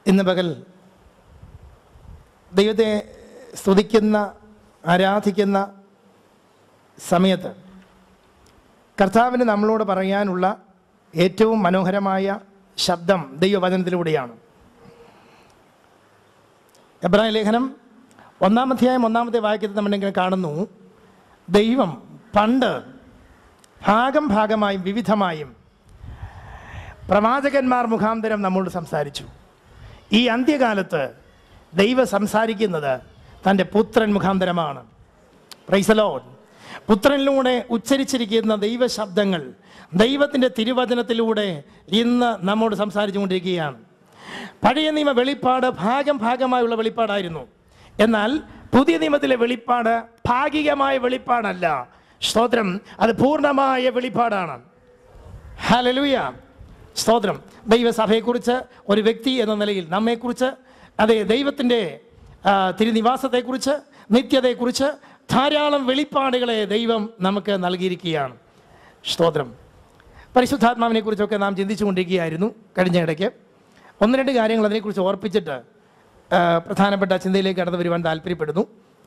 ഇന്ന് പകൽ ദൈവത്തെ സ്തുതിക്കുന്ന ആരാധിക്കുന്ന സമയത്ത് കർത്താവിന് നമ്മളോട് പറയാനുള്ള ഏറ്റവും മനോഹരമായ ശബ്ദം ദൈവവചനത്തിലൂടെയാണ്. എബ്രായ ലേഖനം 1-ാം അധ്യായം 1-ാമത്തെ വാക്യത്തിൽ നമ്മളിങ്ങനെ കാണുന്നു, ദൈവം പണ്ട് ഭാഗമായും വിവിധമായും പ്രവാചകന്മാർ മുഖാന്തരം നമ്മോട് സംസാരിച്ചു. ഈ അന്ത്യകാലത്ത് ദൈവം സംസാരിക്കുന്നത് തൻ്റെ പുത്രൻ മുഖാന്തരമാണ്. Praise the Lord. പുത്രനിലൂടെ ഉച്ചരിച്ചിരിക്കുന്ന ദൈവശബ്ദങ്ങൾ ദൈവത്തിൻ്റെ തിരുവചനത്തിലൂടെ ഇന്ന് നമ്മോട് സംസാരിച്ചു കൊണ്ടിരിക്കുകയാണ്. പഴയ നിയമ വെളിപ്പാട് ഭാഗമായുള്ള വെളിപ്പാടായിരുന്നു. എന്നാൽ പുതിയ നിയമത്തിലെ വെളിപ്പാട് ഭാഗികമായ വെളിപ്പാടല്ല. സ്തോത്രം, അത് പൂർണ്ണമായ വെളിപ്പാടാണ്. ഹല്ലേലൂയ, സ്തോത്രം. ദൈവസഭയെക്കുറിച്ച് ഒരു വ്യക്തി എന്ന നിലയിൽ നമ്മെക്കുറിച്ച്, അതെ, ദൈവത്തിൻ്റെ തിരുനിവാസത്തെക്കുറിച്ച്, നിത്യതയെക്കുറിച്ച് ധാരാളം വെളിപ്പാടുകളെ ദൈവം നമുക്ക് നൽകിയിരിക്കുകയാണ്. സ്തോത്രം. പരിശുദ്ധാത്മാവിനെക്കുറിച്ചൊക്കെ നാം ചിന്തിച്ചു കൊണ്ടിരിക്കുകയായിരുന്നു കഴിഞ്ഞ ഇടയ്ക്ക്. 1-2 കാര്യങ്ങൾ അതിനെക്കുറിച്ച് ഓർപ്പിച്ചിട്ട് പ്രധാനപ്പെട്ട ചിന്തയിലേക്ക് കടന്നു വരുവാൻ താല്പര്യപ്പെടുന്നു.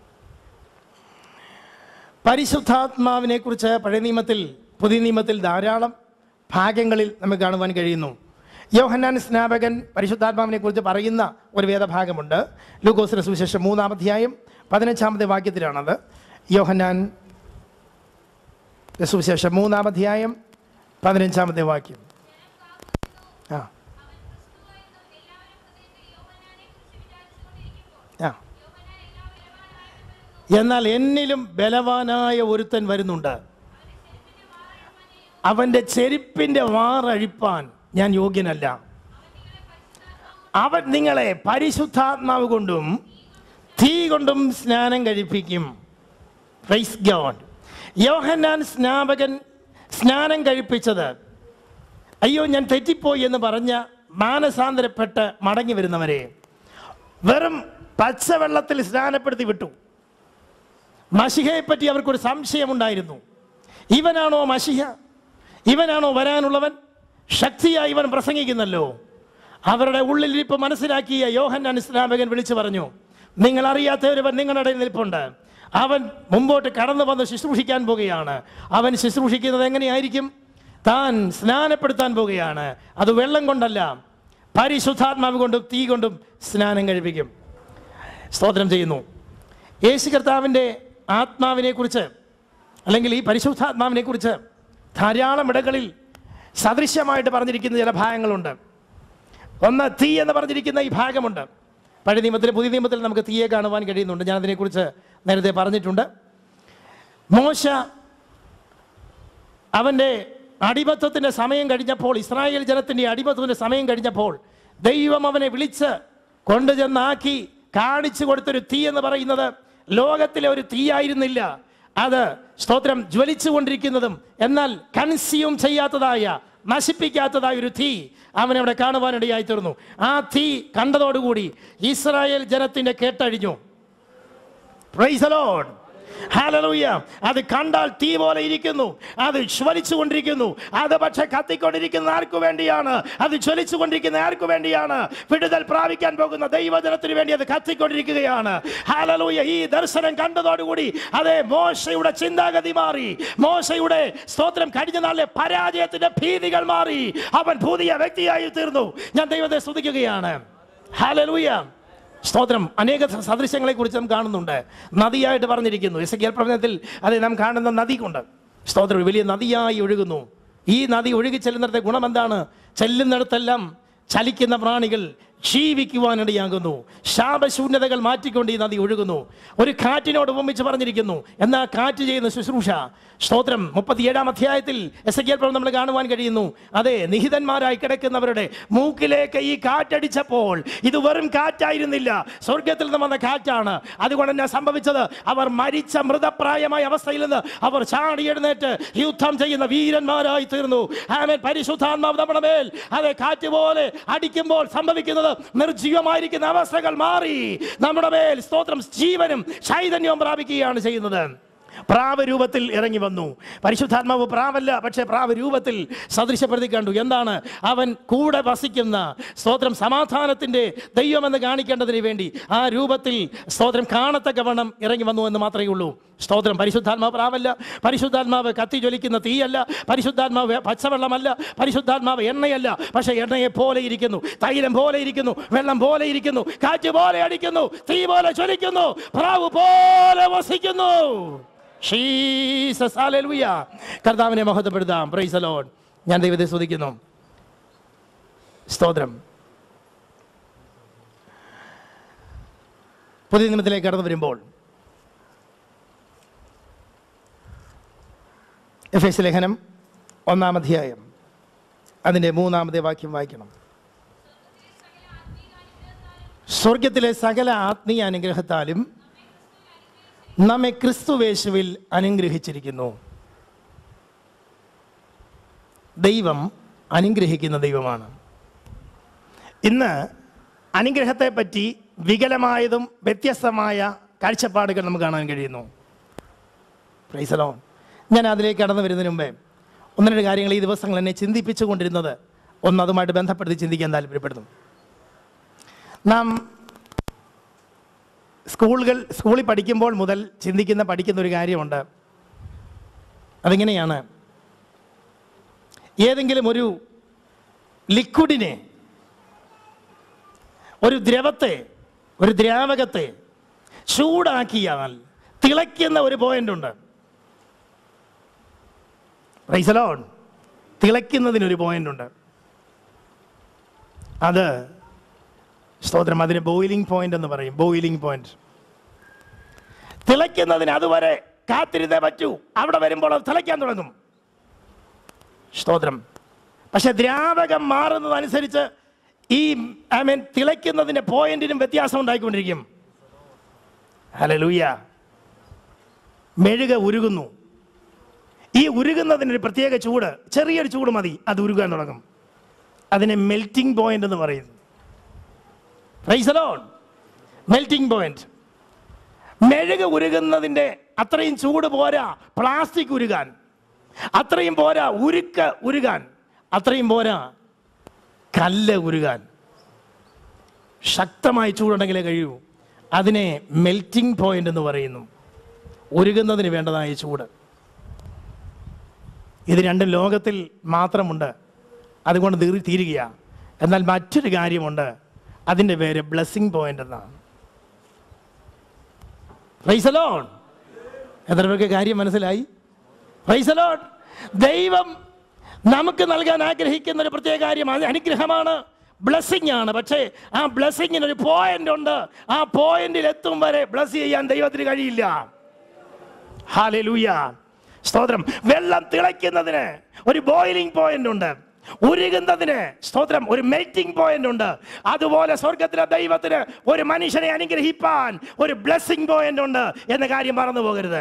പരിശുദ്ധാത്മാവിനെക്കുറിച്ച് പഴയ നിയമത്തിൽ പുതിയ നിയമത്തിൽ ധാരാളം ഭാഗങ്ങളിൽ നമുക്ക് കാണുവാൻ കഴിയുന്നു. യോഹന്നാൻ സ്നാപകൻ പരിശുദ്ധാത്മാവിനെക്കുറിച്ച് പറയുന്ന ഒരു വേദഭാഗമുണ്ട്. ലൂക്കോസിന്റെ സുവിശേഷം 3-ാം അധ്യായം 15-ാമത്തെ വാക്യത്തിലാണത്. യോഹന്നാൻ സുവിശേഷം 3-ാം അധ്യായം 15-ാമത്തെ വാക്യം. എന്നാൽ എന്നിലും ബലവാനായ ഒരുത്തൻ വരുന്നുണ്ട്, അവൻ്റെ ചെരുപ്പിൻ്റെ വാറഴിപ്പാൻ ഞാൻ യോഗ്യനല്ല. അവൻ നിങ്ങളെ പരിശുദ്ധാത്മാവ് കൊണ്ടും തീ കൊണ്ടും സ്നാനം കഴിപ്പിക്കും. Praise God. യോഹന്നാൻ സ്നാപകൻ സ്നാനം കഴിപ്പിച്ചത്, അയ്യോ ഞാൻ തെറ്റിപ്പോയി എന്ന് പറഞ്ഞ മാനസാന്തരപ്പെട്ട് മടങ്ങി വരുന്നവരെ വെറും പച്ചവെള്ളത്തിൽ സ്നാനപ്പെടുത്തി വിട്ടു. മശിഹയെപ്പറ്റി അവർക്കൊരു സംശയമുണ്ടായിരുന്നു. ഇവനാണോ മശിഹ? ഇവനാണോ വരാനുള്ളവൻ? ശക്തിയായി ഇവൻ പ്രസംഗിക്കുന്നല്ലോ. അവരുടെ ഉള്ളിലിരിപ്പ് മനസ്സിലാക്കിയ യോഹന്നാൻ സ്നാപകൻ വിളിച്ചു പറഞ്ഞു, നിങ്ങൾ അറിയാത്തവരവൻ നിങ്ങളുടെ ഇടയിൽ നിൽപ്പുണ്ട്. അവൻ മുമ്പോട്ട് കടന്നു വന്ന് ശുശ്രൂഷിക്കാൻ പോകുകയാണ്. അവൻ ശുശ്രൂഷിക്കുന്നത് എങ്ങനെയായിരിക്കും? താൻ സ്നാനപ്പെടുത്താൻ പോകുകയാണ്. അത് വെള്ളം കൊണ്ടല്ല, പരിശുദ്ധാത്മാവ് കൊണ്ടും തീ കൊണ്ടും സ്നാനം കഴിപ്പിക്കും. സ്തോത്രം ചെയ്യുന്നു. യേശു കർത്താവിൻ്റെ ആത്മാവിനെക്കുറിച്ച്, അല്ലെങ്കിൽ ഈ പരിശുദ്ധാത്മാവിനെക്കുറിച്ച് ധാരാളം ഇടങ്ങളിൽ സദൃശ്യമായിട്ട് പറഞ്ഞിരിക്കുന്ന ചില ഭാഗങ്ങളുണ്ട്. ഒന്ന്, തീ എന്ന് പറഞ്ഞിരിക്കുന്ന ഈ ഭാഗമുണ്ട്. പഴയ നിയമത്തിൽ പുതിയ നിയമത്തിൽ നമുക്ക് തീയെ കാണുവാൻ കഴിയുന്നുണ്ട്. ഞാൻ അതിനെക്കുറിച്ച് നേരത്തെ പറഞ്ഞിട്ടുണ്ട്. മോശ അവൻ്റെ അടിമത്വത്തിൻ്റെ സമയം കഴിഞ്ഞപ്പോൾ, ഇസ്രായേൽ ജനത്തിൻ്റെ അടിമത്വത്തിൻ്റെ സമയം കഴിഞ്ഞപ്പോൾ ദൈവം അവനെ വിളിച്ച് കൊണ്ടുചെന്നാക്കി കാണിച്ചു കൊടുത്തൊരു തീ എന്ന് പറയുന്നത് ലോകത്തിലെ ഒരു തീയായിരുന്നില്ല. അത് സ്തോത്രം ജ്വലിച്ചു കൊണ്ടിരിക്കുന്നതും എന്നാൽ കൺസ്യൂം ചെയ്യാത്തതായ, നശിപ്പിക്കാത്തതായ ഒരു തീ അവനവിടെ കാണുവാനിടയായി തീർന്നു. ആ തീ കണ്ടതോടുകൂടി ഇസ്രായേൽ ജനത്തിൻ്റെ കേട്ടഴിഞ്ഞു. Praise the Lord. ഹല്ലേലൂയ. അത് കണ്ടാൽ തീ പോലെ ഇരിക്കുന്നു, അത് ജ്വലിച്ചു കൊണ്ടിരിക്കുന്നു. അത് പക്ഷെ കത്തിക്കൊണ്ടിരിക്കുന്ന ആർക്കു വേണ്ടിയാണ്? അത് ജ്വലിച്ചു കൊണ്ടിരിക്കുന്ന ആർക്കു വേണ്ടിയാണ്? വിടുതൽ പ്രാപിക്കാൻ പോകുന്ന ദൈവജനത്തിന് വേണ്ടി അത് കത്തിക്കൊണ്ടിരിക്കുകയാണ്. ഹല്ലേലൂയ. ഈ ദർശനം കണ്ടതോടുകൂടി അതെ മോശയുടെ ചിന്താഗതി മാറി. മോശയുടെ സ്തോത്രം കഴിഞ്ഞ നാളിലെ പരാജയത്തിന്റെ ഭീതികൾ മാറി. അവൻ പുതിയ വ്യക്തിയായി തീർന്നു. ഞാൻ ദൈവത്തെ സ്തുതിക്കുകയാണ്. ഹല്ലേലൂയ. സ്തോത്രം. അനേക സദൃശ്യങ്ങളെ കുറിച്ച് നാം കാണുന്നുണ്ട്. നദിയായിട്ട് പറഞ്ഞിരിക്കുന്നു. എസെക്കിയേൽ പ്രവചനത്തിൽ അത് നാം കാണുന്ന നദി കൊണ്ട് സ്തോത്രം വലിയ നദിയായി ഒഴുകുന്നു. ഈ നദി ഒഴുകി ചെല്ലുന്നിടത്തെ ഗുണം എന്താണ്? ചെല്ലുന്നിടത്തെല്ലാം ചലിക്കുന്ന പ്രാണികൾ ജീവിക്കുവാനിടയാകുന്നു. ശാപശൂന്യതകൾ മാറ്റിക്കൊണ്ട് ഈ നദി ഒഴുകുന്നു. ഒരു കാറ്റിനോട് ഉപമിച്ച് പറഞ്ഞിരിക്കുന്നു. എന്നാൽ കാറ്റ് ചെയ്യുന്ന ശുശ്രൂഷ സ്തോത്രം 37-ാം അധ്യായത്തിൽ എസെക്കിയേൽ പ്രവചനം നമ്മൾ കാണുവാൻ കഴിയുന്നു. അതെ, നിഹിതന്മാരായി കിടക്കുന്നവരുടെ മൂക്കിലേക്ക് ഈ കാറ്റടിച്ചപ്പോൾ ഇത് വെറും കാറ്റായിരുന്നില്ല, സ്വർഗത്തിൽ നിന്ന് വന്ന കാറ്റാണ്. അതുകൊണ്ട് തന്നെ സംഭവിച്ചത്, അവർ മരിച്ച മൃതപ്രായമായ അവസ്ഥയിൽ നിന്ന് അവർ ചാടി എഴുന്നേറ്റ് യുദ്ധം ചെയ്യുന്ന വീരന്മാരായി തീർന്നു. ആമേൻ. പരിശുദ്ധാത്മാവ് നമ്മുടെ മേൽ അതെ കാറ്റ് പോലെ അടിക്കുമ്പോൾ സംഭവിക്കുന്നത്, നിർജീവമായിരിക്കുന്ന അവസ്ഥകൾ മാറി നമ്മുടെ മേൽ സ്തോത്രം ജീവനും ചൈതന്യവും പ്രാപിക്കുകയാണ് ചെയ്യുന്നത്. പ്രാവ് രൂപത്തിൽ ഇറങ്ങി വന്നു. പരിശുദ്ധാത്മാവ് പ്രാവല്ല, പക്ഷേ പ്രാവ് രൂപത്തിൽ സദൃശപ്പെടുത്തി കണ്ടു. എന്താണ്? അവൻ കൂടെ വസിക്കുന്ന സ്തോത്രം സമാധാനത്തിൻ്റെ ദൈവമെന്ന് കാണിക്കേണ്ടതിന് വേണ്ടി ആ രൂപത്തിൽ സ്തോത്രം കാണത്തക്കവണ്ണം ഇറങ്ങി വന്നു എന്ന് മാത്രമേ ഉള്ളൂ. സ്തോത്രം. പരിശുദ്ധാത്മാവ് പ്രാവല്ല, പരിശുദ്ധാത്മാവ് കത്തി ജ്വലിക്കുന്ന തീയല്ല, പരിശുദ്ധാത്മാവ് പച്ചവെള്ളമല്ല, പരിശുദ്ധാത്മാവ് എണ്ണയല്ല. പക്ഷേ എണ്ണയെ പോലെ ഇരിക്കുന്നു, തൈലം പോലെ ഇരിക്കുന്നു, വെള്ളം പോലെ ഇരിക്കുന്നു, കാറ്റ് പോലെ അടിക്കുന്നു, തീ പോലെ ജ്വലിക്കുന്നു, പ്രാവ് പോലെ വസിക്കുന്നു. Jesus, hallelujah. കർത്താവിനെ മഹത്വപ്പെടുത്താം. Price the Lord. ഞാൻ ദൈവത്തെ സ്തുതിക്കുന്നു. സ്തോത്രം. പുതിയ നിയമത്തിലേക്ക് കടന്നു വരുമ്പോൾ എഫേസ്യ ലേഖനം 1-ാം അധ്യായം അതിൻ്റെ 3-ാമത്തെ വാക്യം വായിക്കണം. സ്വർഗത്തിലെ സകല ആത്മീയ അനുഗ്രഹത്താലും നമ്മെ ക്രിസ്തുവേശുവിൽ അനുഗ്രഹിച്ചിരിക്കുന്നു. ദൈവം അനുഗ്രഹിക്കുന്ന ദൈവമാണ്. ഇന്ന് അനുഗ്രഹത്തെ പറ്റി വികലമായതും വ്യത്യസ്തമായ കാഴ്ചപ്പാടുകൾ നമുക്ക് കാണാൻ കഴിയുന്നു. Praise the Lord. ഞാൻ അതിലേക്ക് കടന്നു വരുന്നതിന് മുമ്പേ 1-2 കാര്യങ്ങൾ ഈ ദിവസങ്ങൾ എന്നെ ചിന്തിപ്പിച്ചു കൊണ്ടിരുന്നത് അതുമായിട്ട് ബന്ധപ്പെടുത്തി ചിന്തിക്കാൻ താല്പര്യപ്പെടുന്നു. നാം സ്കൂളിൽ പഠിക്കുമ്പോൾ മുതൽ പഠിക്കുന്ന ഒരു കാര്യമുണ്ട്. അതിങ്ങനെയാണ്: ഏതെങ്കിലും ഒരു ലിക്വിഡിനെ, ഒരു ദ്രവത്തെ, ഒരു ദ്രാവകത്തെ ചൂടാക്കിയാൽ തിളയ്ക്കുന്ന ഒരു പോയിന്റ് ഉണ്ട്. Praise the Lord. തിളയ്ക്കുന്നതിനൊരു പോയിന്റ് ഉണ്ട്. അത് സ്തോത്രം, അതിന് ബോയിലിംഗ് പോയിന്റ് എന്ന് പറയും. Boiling point. തിളയ്ക്കുന്നതിന് അതുവരെ കാത്തിരുന്നേ പറ്റൂ. അവിടെ വരുമ്പോൾ അത് തിളയ്ക്കാൻ തുടങ്ങും. സ്തോത്രം. പക്ഷെ ദ്രാവകം മാറുന്നതനുസരിച്ച് ഈ തിളയ്ക്കുന്നതിന്റെ പോയിന്റിനും വ്യത്യാസം ഉണ്ടായിക്കൊണ്ടിരിക്കും. ഹല്ലേലൂയ. മെഴുക ഉരുകുന്നു. ഈ ഉരുകുന്നതിനൊരു പ്രത്യേക ചൂട്, ചെറിയൊരു ചൂട് മതി, അത് ഉരുകാൻ തുടങ്ങും. അതിനെ മെൽറ്റിംഗ് പോയിന്റ് എന്ന് പറയുന്നു. Praise the Lord. Melting point. മെഴുക ഉരുകുന്നതിൻ്റെ അത്രയും ചൂട് പോരാ പ്ലാസ്റ്റിക് ഉരുകാൻ, അത്രയും പോരാ ഉരുകാൻ, അത്രയും പോരാ കല്ല് ഉരുകാൻ. ശക്തമായ ചൂടുണ്ടെങ്കിലേ കഴിയൂ. അതിനെ മെൽറ്റിംഗ് പോയിന്റ് എന്ന് പറയുന്നു. ഉരുകുന്നതിന് വേണ്ടതായ ചൂട്. ഇത് രണ്ടും ലോകത്തിൽ മാത്രമുണ്ട്, അതുകൊണ്ട് തീരുകയാണ്. എന്നാൽ മറ്റൊരു കാര്യമുണ്ട്, അതിൻ്റെ പേര് ബ്ലെസ്സിംഗ് പോയിന്റ് എന്നാണ്. Praise the Lord. എത്ര പേർക്ക് കാര്യം മനസ്സിലായി? Praise the Lord. ദൈവം നമുക്ക് നൽകാൻ ആഗ്രഹിക്കുന്ന ഒരു പ്രത്യേക കാര്യം അനുഗ്രഹമാണ്, ബ്ലെസ്സിംഗ് ആണ്. പക്ഷേ ആ ബ്ലെസ്സിങ്ങിന് ഒരു പോയിന്റ് ഉണ്ട്. ആ പോയിന്റിൽ എത്തും വരെ ബ്ലെസ് ചെയ്യാൻ ദൈവത്തിന് കഴിയില്ല. ഹല്ലേലൂയ. സ്തോത്രം. വെള്ളം തിളയ്ക്കുന്നതിന് ഒരു ബോയിലിംഗ് പോയിന്റ് ഉണ്ട്, ഉരുകുന്നതിന് സ്തോത്രം ഒരു മെൽറ്റിംഗ് പോയിന്റ് ഉണ്ട്. അതുപോലെ സ്വർഗത്തിലെ ദൈവത്തിന് ഒരു മനുഷ്യനെ അനുഗ്രഹിപ്പാൻ ഒരു ബ്ലെസ്സിംഗ് പോയിന്റ് ഉണ്ട് എന്ന കാര്യം മറന്നു പോകരുത്.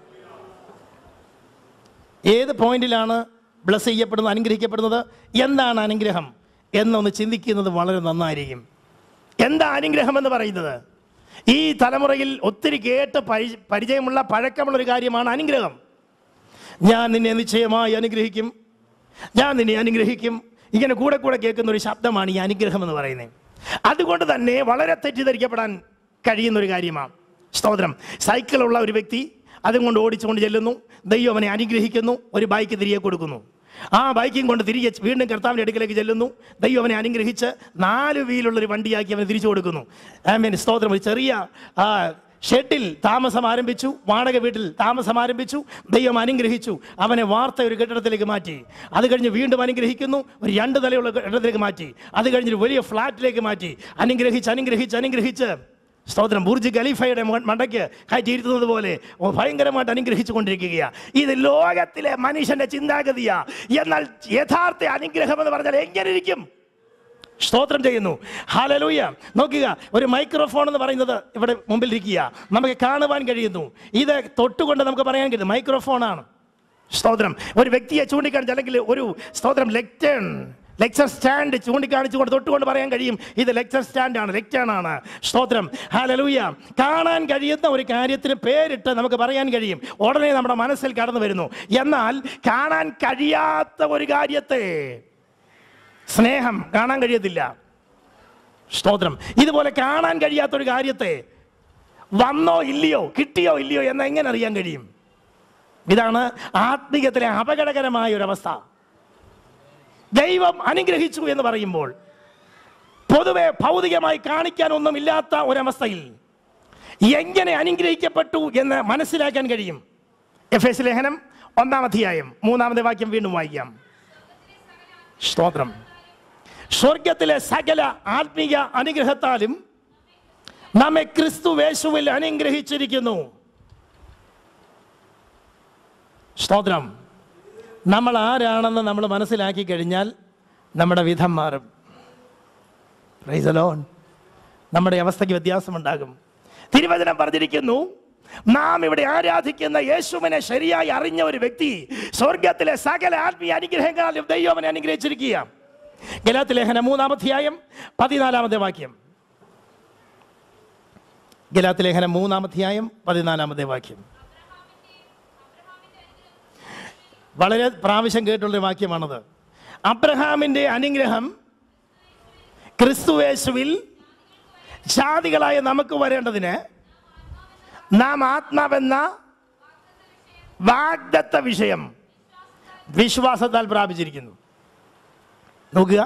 ഏത് പോയിന്റിലാണ് ബ്ലെസ് ചെയ്യപ്പെടുന്നത്, അനുഗ്രഹിക്കപ്പെടുന്നത്? എന്താണ് അനുഗ്രഹം എന്നൊന്ന് ചിന്തിക്കുന്നത് വളരെ നന്നായിരിക്കും. എന്താ അനുഗ്രഹം എന്ന് പറയുന്നത്? ഈ തലമുറയിൽ ഒത്തിരി കേട്ട് പരിചയമുള്ള പഴക്കമുള്ള ഒരു കാര്യമാണ് അനുഗ്രഹം. ഞാൻ നിന്നെ നിശ്ചയമായി അനുഗ്രഹിക്കും, ഞാൻ നിന്നെ അനുഗ്രഹിക്കും. ഇങ്ങനെ കൂടെ കൂടെ കേൾക്കുന്ന ഒരു ശബ്ദമാണ് ഈ അനുഗ്രഹം എന്ന് പറയുന്നത്. അതുകൊണ്ട് തന്നെ വളരെ തെറ്റിദ്ധരിക്കപ്പെടാൻ കഴിയുന്ന ഒരു കാര്യമാണ്. സ്തോത്രം. സൈക്കിളുള്ള ഒരു വ്യക്തി അതുകൊണ്ട് ഓടിച്ചുകൊണ്ട് ചെല്ലുന്നു, ദൈവം അവനെ അനുഗ്രഹിക്കുന്നു, ഒരു ബൈക്ക് തിരികെ കൊടുക്കുന്നു. ആ ബൈക്കും കൊണ്ട് തിരികെ വീണ്ടും കർത്താവിൻ്റെ അടുക്കിലേക്ക് ചെല്ലുന്നു, ദൈവം അവനെ അനുഗ്രഹിച്ച് 4 വീലുള്ളൊരു വണ്ടിയാക്കി അവനെ തിരിച്ചു കൊടുക്കുന്നു. സ്തോത്രം. ഒരു ചെറിയ ഷെഡിൽ താമസം ആരംഭിച്ചു, വാടക വീട്ടിൽ താമസം ആരംഭിച്ചു, ദൈവം അനുഗ്രഹിച്ചു, അവനെ വാർത്ത ഒരു കെട്ടിടത്തിലേക്ക് മാറ്റി. അത് കഴിഞ്ഞ് വീണ്ടും അനുഗ്രഹിക്കുന്നു, ഒരു 2 നിലയുള്ള കെട്ടിടത്തിലേക്ക് മാറ്റി. അത് കഴിഞ്ഞൊരു വലിയ ഫ്ലാറ്റിലേക്ക് മാറ്റി. അനുഗ്രഹിച്ച് സ്തോത്രം ബുർജ് ഖലീഫയുടെ മണ്ടയ്ക്ക് കയറ്റിയിരുത്തുന്നത് പോലെ ഭയങ്കരമായിട്ട് അനുഗ്രഹിച്ചു കൊണ്ടിരിക്കുകയാണ്. ഇത് ലോകത്തിലെ മനുഷ്യന്റെ ചിന്താഗതിയാ. എന്നാൽ യഥാർത്ഥ അനുഗ്രഹം എന്ന് പറഞ്ഞാൽ എങ്ങനെ ഇരിക്കും? സ്തോത്രം ചെയ്യുന്നു. ഹല്ലേലൂയ. നോക്കുക, ഒരു മൈക്രോഫോൺ എന്ന് പറയുന്നത് ഇവിടെ മുമ്പിൽ ഇരിക്കുക, നമുക്ക് കാണുവാൻ കഴിയുന്നു. ഇത് തൊട്ടുകൊണ്ട് നമുക്ക് പറയാൻ കഴിയും മൈക്രോഫോണാണ്. സ്തോത്രം. ഒരു വ്യക്തിയെ ചൂണ്ടിക്കാണിച്ച് അല്ലെങ്കിൽ ഒരു സ്തോത്രം ലെക്ചേൺ ലെക്ചർ സ്റ്റാൻഡ് ചൂണ്ടിക്കാണിച്ചുകൊണ്ട് തൊട്ടുകൊണ്ട് പറയാൻ കഴിയും, ഇത് ലെക്ചർ സ്റ്റാൻഡാണ്, ലെക്ചറാണ്. സ്തോത്രം, ഹല്ലേലൂയ. കാണാൻ കഴിയുന്ന ഒരു കാര്യത്തിന് പേരിട്ട് നമുക്ക് പറയാൻ കഴിയും, ഉടനെ നമ്മുടെ മനസ്സിൽ കടന്നു വരുന്നു. എന്നാൽ കാണാൻ കഴിയാത്ത ഒരു കാര്യത്തെ, സ്നേഹം കാണാൻ കഴിയത്തില്ല. സ്തോത്രം. ഇതുപോലെ കാണാൻ കഴിയാത്തൊരു കാര്യത്തെ വന്നോ ഇല്ലയോ, കിട്ടിയോ ഇല്ലയോ എന്ന് എങ്ങനെ അറിയാൻ കഴിയും? ഇതാണ് ആത്മീയത്തിലെ അപകടകരമായ ഒരവസ്ഥ. ദൈവം അനുഗ്രഹിച്ചു എന്ന് പറയുമ്പോൾ പൊതുവെ ഭൗതികമായി കാണിക്കാനൊന്നുമില്ലാത്ത ഒരവസ്ഥയിൽ എങ്ങനെ അനുഗ്രഹിക്കപ്പെട്ടു എന്ന് മനസ്സിലാക്കാൻ കഴിയും. എഫേസ്യ ലേഖനം 1-ാം അധ്യായം 3-ാമത്തെ വാക്യം വീണ്ടും വായിക്കാം. സ്തോത്രം. സ്വർഗത്തിലെ സകല ആത്മീയ അനുഗ്രഹത്താലും നമ്മെ ക്രിസ്തുവേശുവിൽ അനുഗ്രഹിച്ചിരിക്കുന്നു. സ്തോത്രം. നമ്മൾ ആരാണെന്ന് നമ്മൾ മനസ്സിലാക്കി കഴിഞ്ഞാൽ നമ്മുടെ വിധം മാറും. Praise the Lord. നമ്മുടെ അവസ്ഥയ്ക്ക് വ്യത്യാസമുണ്ടാകും. തിരുവചനം പറഞ്ഞിരിക്കുന്നു, നാം ഇവിടെ ആരാധിക്കുന്ന യേശുവിനെ ശരിയായി അറിഞ്ഞ ഒരു വ്യക്തി സ്വർഗത്തിലെ സകല ആത്മീയ അനുഗ്രഹങ്ങളാലും ദൈവം അനുഗ്രഹിച്ചിരിക്കുക. ഗലാത്യ ലേഖനം 3-ാം അധ്യായം 14-ാമത്തെ വാക്യം. ഗലാത്യ ലേഖനം 3-ാം അധ്യായം 14-ാമത്തെ വാക്യം. വളരെ പ്രാവശ്യം കേട്ടുള്ളൊരു വാക്യമാണത്. അബ്രഹാമിൻ്റെ അനുഗ്രഹം ക്രിസ്തുയേശുവിൽ ജാതികളായ നമുക്ക് വരേണ്ടതിന് നാം ആത്മാവെന്ന വാഗ്ദത്ത വിഷയം വിശ്വാസത്താൽ പ്രാപിച്ചിരിക്കുന്നു. നോക്കുക.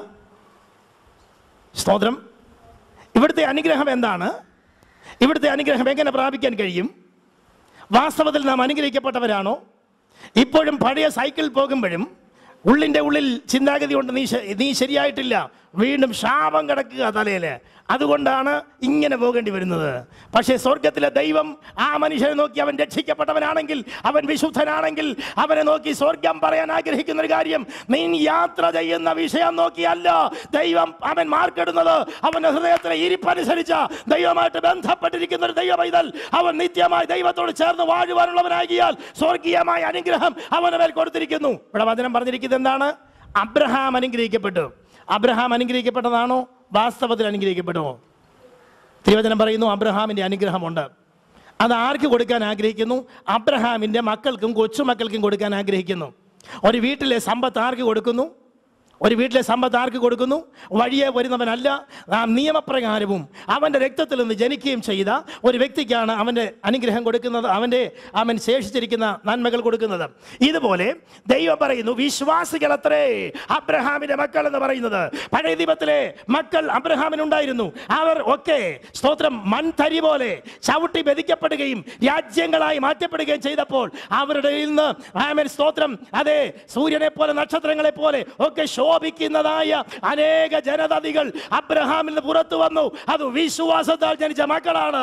സ്തോത്രം. ഇവിടുത്തെ അനുഗ്രഹം എന്താണ്? ഇവിടുത്തെ അനുഗ്രഹം എങ്ങനെ പ്രാപിക്കാൻ കഴിയും? വാസ്തവത്തിൽ നാം അനുഗ്രഹിക്കപ്പെട്ടവരാണോ? ഇപ്പോഴും പഴയ സൈക്കിൾ പോകുമ്പോഴും ഉള്ളിൻ്റെ ഉള്ളിൽ ചിന്താഗതി കൊണ്ട് നീ ശരിയായിട്ടില്ല, വീണ്ടും ശാപം കിടക്കുക തലയിൽ, അതുകൊണ്ടാണ് ഇങ്ങനെ പോകേണ്ടി വരുന്നത്. പക്ഷേ സ്വർഗത്തിലെ ദൈവം ആ മനുഷ്യനെ നോക്കി, അവൻ രക്ഷിക്കപ്പെട്ടവനാണെങ്കിൽ, അവൻ വിശുദ്ധനാണെങ്കിൽ, അവനെ നോക്കി സ്വർഗം പറയാൻ ആഗ്രഹിക്കുന്ന ഒരു കാര്യം, നീ യാത്ര ചെയ്യുന്ന വിഷയം നോക്കിയല്ല ദൈവം അവൻ മാർക്കിടുന്നത്. അവൻ്റെ ഹൃദയത്തിലെ ഇരിപ്പനുസരിച്ച ദൈവമായിട്ട് ബന്ധപ്പെട്ടിരിക്കുന്ന ഒരു ദൈവ പൈതൽ, അവൻ നിത്യമായി ദൈവത്തോട് ചേർന്ന് വാഴുവാനുള്ളവനാകിയാൽ സ്വർഗീയമായ അനുഗ്രഹം അവന് മേൽ കൊടുത്തിരിക്കുന്നു. ഇവിടെ വചനം പറഞ്ഞിരിക്കുന്നത് എന്താണ്? അബ്രഹാം അനുഗ്രഹിക്കപ്പെട്ടു. അബ്രഹാം അനുഗ്രഹിക്കപ്പെട്ടതാണോ? വാസ്തവത്തിൽ അനുഗ്രഹിക്കപ്പെടുമോ? തിരുവചനം പറയുന്നു അബ്രഹാമിൻ്റെ അനുഗ്രഹമുണ്ട്. അത് ആർക്ക് കൊടുക്കാൻ ആഗ്രഹിക്കുന്നു? അബ്രഹാമിൻ്റെ മക്കൾക്കും കൊച്ചുമക്കൾക്കും കൊടുക്കാൻ ആഗ്രഹിക്കുന്നു. ഒരു വീട്ടിലെ സമ്പത്ത് ആർക്ക് കൊടുക്കുന്നു? ഒരു വീട്ടിലെ സമ്പത്ത് ആർക്ക് കൊടുക്കുന്നു? വഴിയെ വരുന്നവനല്ല, ആ നിയമപ്രകാരവും അവൻ്റെ രക്തത്തിൽ നിന്ന് ജനിക്കുകയും ചെയ്ത ഒരു വ്യക്തിക്കാണ് അവൻ്റെ അനുഗ്രഹം കൊടുക്കുന്നത്, അവൻ ശേഷിച്ചിരിക്കുന്ന നന്മകൾ കൊടുക്കുന്നത്. ഇതുപോലെ ദൈവം പറയുന്നു, വിശ്വാസികളത്രേ അബ്രഹാമിൻ്റെ മക്കൾ എന്ന് പറയുന്നത്. പഴയ നിയമത്തിലെ മക്കൾ അബ്രഹാമിനുണ്ടായിരുന്നു. അവർ ഒക്കെ സ്തോത്രം മൺതരി പോലെ ചവിട്ടി ബധിക്കപ്പെടുകയും രാജ്യങ്ങളായി മാറ്റപ്പെടുകയും ചെയ്തപ്പോൾ അവരുടെ നിന്ന് സ്തോത്രം അതെ സൂര്യനെ പോലെ നക്ഷത്രങ്ങളെ പോലെ ഒക്കെ ശോഭിക്കുന്നതായ അനേക ജനതകൾ അബ്രഹാമിൽ നിന്ന് പുറത്തു വന്നു. അത് വിശ്വാസത്താൽ ജനിച്ച മക്കളാണ്.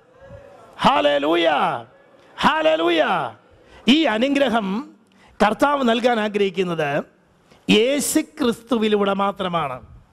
Hallelujah, hallelujah. ഈ അനുഗ്രഹം കർത്താവ് നൽകാൻ ആഗ്രഹിക്കുന്നത് യേശുക്രിസ്തുവിലൂടെ മാത്രമാണ്.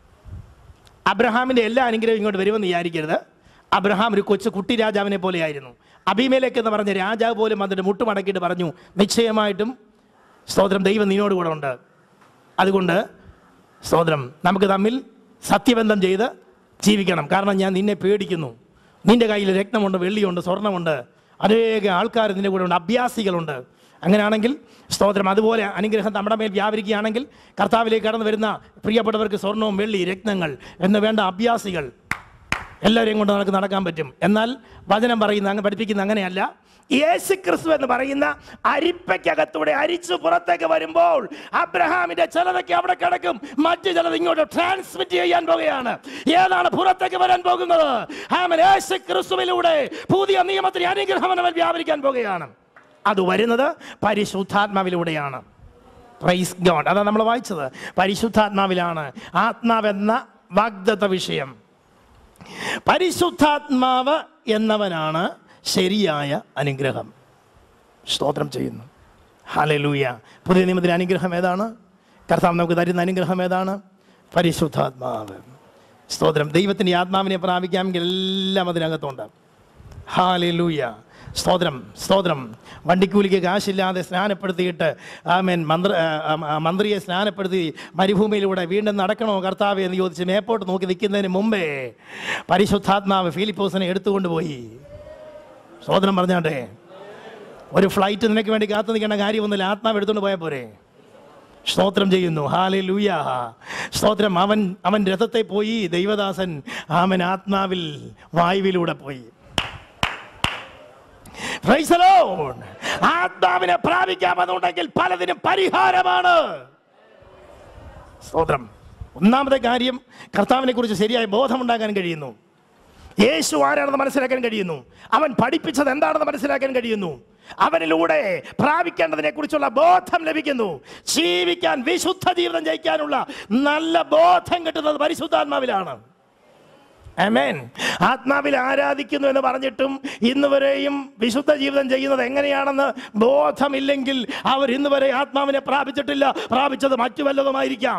അബ്രഹാമിൻ്റെ എല്ലാ അനുഗ്രഹവും ഇങ്ങോട്ട് വരുമെന്ന് വിചാരിക്കരുത്. അബ്രഹാം ഒരു കൊച്ചു കുട്ടി രാജാവിനെ പോലെയായിരുന്നു. അബീമേലെക്ക് എന്ന് പറഞ്ഞ രാജാവ് പോലും വന്നിട്ട് മുട്ടുമടക്കിയിട്ട് പറഞ്ഞു, നിശ്ചയമായിട്ടും സ്തോത്രം ദൈവം നിന്നോട് കൂടെ ഉണ്ട്. അതുകൊണ്ട് സ്തോത്രം നമുക്ക് തമ്മിൽ സത്യബന്ധം ചെയ്ത് ജീവിക്കണം. കാരണം ഞാൻ നിന്നെ പേടിക്കുന്നു. നിൻ്റെ കയ്യിൽ രത്നമുണ്ട്, വെള്ളിയുണ്ട്, സ്വർണ്ണമുണ്ട്, അനേക ആൾക്കാർ നിൻ്റെ കൂടെ ഉണ്ട്, അഭ്യാസികളുണ്ട്. അങ്ങനെയാണെങ്കിൽ സ്തോത്രം അതുപോലെ അനുഗ്രഹം നമ്മുടെ മേൽ വ്യാപരിക്കുകയാണെങ്കിൽ കർത്താവിലേക്ക് കടന്നു വരുന്ന പ്രിയപ്പെട്ടവർക്ക് സ്വർണവും വെള്ളി രത്നങ്ങൾ എന്ന് വേണ്ട അഭ്യാസികൾ എല്ലാവരെയും കൊണ്ട് നമുക്ക് നടക്കാൻ പറ്റും. എന്നാൽ വചനം പറയുന്ന പഠിപ്പിക്കുന്ന അങ്ങനെയല്ല. യേശുക്രിസ്തു എന്ന് പറയുന്ന അരിപ്പയ്ക്കകത്തൂടെ അരിച്ചു പുറത്തേക്ക് വരുമ്പോൾ അബ്രഹാമിന്റെ ചിലതൊക്കെ അവിടെ കിടക്കും, മറ്റു ചിലത് ഇങ്ങോട്ട് ട്രാൻസ്മിറ്റ് ചെയ്യാൻ പോകുകയാണ്. ഏതാണ് പുറത്തേക്ക് വരാൻ പോകുന്നത്? യേശുക്രിസ്തുവിലൂടെ പുതിയ നിയമത്തിന് അനുഗ്രഹം വ്യാപരിക്കാൻ പോകുകയാണ്. അത് വരുന്നത് പരിശുദ്ധാത്മാവിലൂടെയാണ്. Praise God. അതാണ് നമ്മൾ വായിച്ചത്. പരിശുദ്ധാത്മാവിലാണ്. ആത്മാവെന്ന വാഗ്ദത്ത വിഷയം. പരിശുദ്ധാത്മാവ് എന്നവനാണ് ശരിയായ അനുഗ്രഹം. സ്തോത്രം ചെയ്യുന്നു. ഹല്ലേലൂയ. പുതിയ നിയമത്തിലെ അനുഗ്രഹം ഏതാണ്? കർത്താവ് നമുക്ക് തരുന്ന അനുഗ്രഹം ഏതാണ്? പരിശുദ്ധാത്മാവ്. സ്തോത്രം. ദൈവത്തിൻ്റെ ആത്മാവിനെ പ്രാപിക്കാമെങ്കിൽ എല്ലാം അതിനകത്തുണ്ട്. ഹല്ലേലൂയ. സ്തോത്രം, സ്തോത്രം. വണ്ടിക്കൂലിക്ക് കാശില്ലാതെ സ്നാനപ്പെടുത്തിയിട്ട് മന്ത്രിയെ സ്നാനപ്പെടുത്തി മരുഭൂമിയിലൂടെ വീണ്ടും നടക്കണോ കർത്താവേ എന്ന് ചോദിച്ച് മേപ്പോട്ട് നോക്കി നിൽക്കുന്നതിന് മുമ്പേ പരിശുദ്ധാത്മാവ് ഫിലിപ്പോസിനെ എടുത്തുകൊണ്ട് പോയി. സ്തോത്രം പറഞ്ഞാട്ടെ. ഒരു ഫ്ലൈറ്റ് നിനക്ക് വേണ്ടി കാത്തു നിൽക്കേണ്ട കാര്യമൊന്നുമില്ല, ആത്മാവ് എടുത്തുകൊണ്ട് പോയാൽ പോരെ. സ്തോത്രം ചെയ്യുന്നു. ഹല്ലേലൂയ. സ്തോത്രം. അവൻ രഥത്തെ പോയി, ദൈവദാസൻ ആത്മാവിൽ വായുവിലൂടെ പോയി. Praise the Lord. ആത്മാവിനെ പ്രാപിക്കാമെന്നുണ്ടെങ്കിൽ പലതിനും പരിഹാരമാണ്. സ്തോത്രം. ഒന്നാമത്തെ കാര്യം, കർത്താവിനെ കുറിച്ച് ശരിയായ ബോധമുണ്ടാക്കാൻ കഴിയുന്നു. യേശു ആരാണെന്ന് മനസ്സിലാക്കാൻ കഴിയുന്നു. അവൻ പഠിപ്പിച്ചത് എന്താണെന്ന് മനസ്സിലാക്കാൻ കഴിയുന്നു. അവനിലൂടെ പ്രാപിക്കേണ്ടതിനെ കുറിച്ചുള്ള ബോധം ലഭിക്കുന്നു. ജീവിക്കാൻ, വിശുദ്ധ ജീവിതം ജയിക്കാനുള്ള നല്ല ബോധം കിട്ടുന്നത് പരിശുദ്ധാത്മാവിലാണ്. ആമേൻ. ആത്മാവിൽ ആരാധിക്കുന്നു എന്ന് പറഞ്ഞിട്ടും ഇന്ന് വരെയും വിശുദ്ധ ജീവിതം ചെയ്യുന്നത് എങ്ങനെയാണെന്ന് ബോധമില്ലെങ്കിൽ അവർ ഇന്ന് വരെ ആത്മാവിനെ പ്രാപിച്ചിട്ടില്ല. പ്രാപിച്ചത് മറ്റു വല്ലതുമായിരിക്കാം.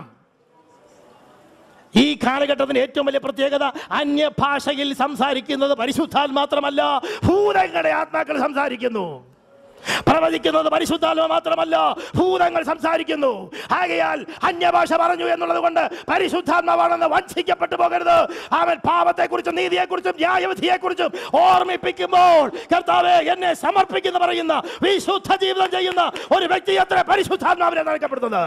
ഈ കാലഘട്ടത്തിന് ഏറ്റവും വലിയ പ്രത്യേകത, അന്യഭാഷയിൽ സംസാരിക്കുന്നത് പരിശുദ്ധാൽ മാത്രമല്ല, ഭൂതങ്ങളുടെ ആത്മാക്കൾ സംസാരിക്കുന്നു. പ്രവചിക്കുന്നത് പരിശുദ്ധാത്മ മാത്രമല്ല, ഭൂതങ്ങൾ സംസാരിക്കുന്നു. ആകയാൽ അന്യഭാഷ പറഞ്ഞു എന്നുള്ളത് കൊണ്ട് പരിശുദ്ധാത്മാവാണെന്ന് വഞ്ചിക്കപ്പെട്ടു പോകരുത്. അവൻ പാപത്തെക്കുറിച്ചും നീതിയെക്കുറിച്ചും ന്യായവിധിയെക്കുറിച്ചും ഓർമ്മിപ്പിക്കുമ്പോൾ കർത്താവേ എന്നെ സമർപ്പിക്കുന്നു പറയുന്ന, വിശുദ്ധ ജീവിതം ചെയ്യുന്ന ഒരു വ്യക്തി അത്ര പരിശുദ്ധാത്മാവിനെ നൽകപ്പെടുന്നത്.